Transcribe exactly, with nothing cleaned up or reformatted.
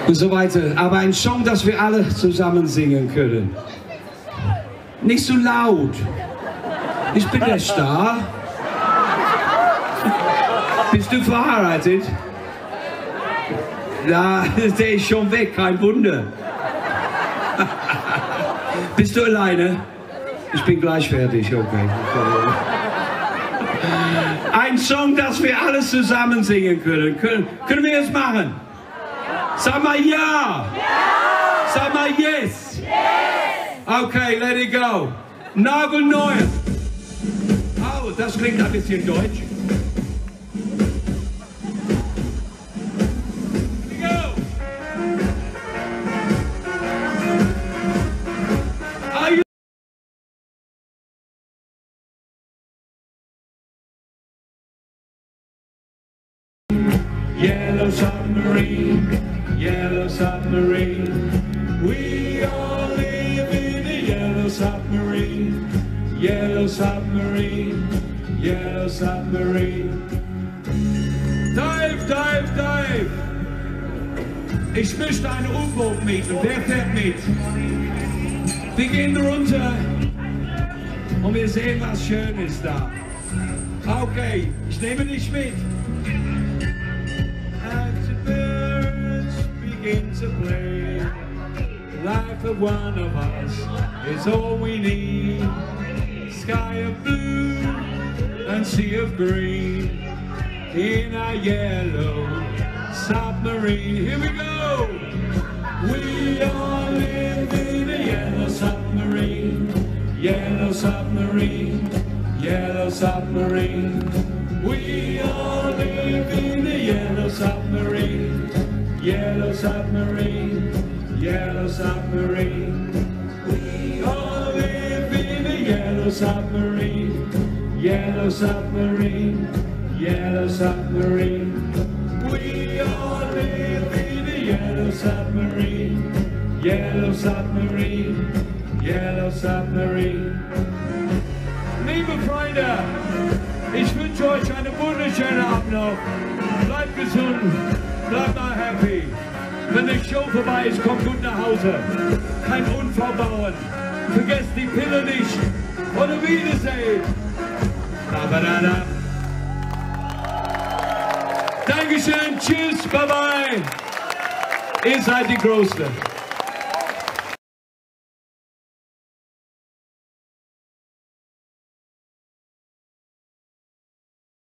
und so weiter. Aber ein Song, das wir alle zusammen singen können. Nicht so laut. Ich bin der Star. Bist du verheiratet? Ja, der ist schon weg, kein Wunder. Bist du alleine? Ich bin gleich fertig, okay. Ein Song, das wir alles zusammen singen können. Können, können wir es machen? Sag mal ja! Sag mal yes! Okay, let it go. Nagelneu. Oh, das klingt ein bisschen deutsch. Yellow submarine, yellow submarine. We all live in a yellow submarine, yellow submarine, yellow submarine. Dive, dive, dive. Ich möchte ein U-Boot mieten. Wer fährt mit? Wir gehen runter und wir sehen, was Schönes da. Okay, ich nehme dich mit. To play, life of one of us is all we need. Sky of blue and sea of green in our yellow submarine. Here we go. We all live in a yellow submarine, yellow submarine, yellow submarine. We all live in a yellow submarine. Yellow submarine, yellow submarine. We all live in a yellow submarine, yellow submarine, yellow submarine. We all live in a yellow submarine, yellow submarine, yellow submarine. Liebe Freunde, ich wünsche euch eine wunderschöne Abend noch. Bleibt gesund. Bleib mal happy. Wenn die Show vorbei ist, kommt gut nach Hause. Kein Unfall bauen. Vergesst die Pille nicht. Oder Wiedersehen. Dankeschön. Tschüss. Bye bye. Ihr seid die Größte.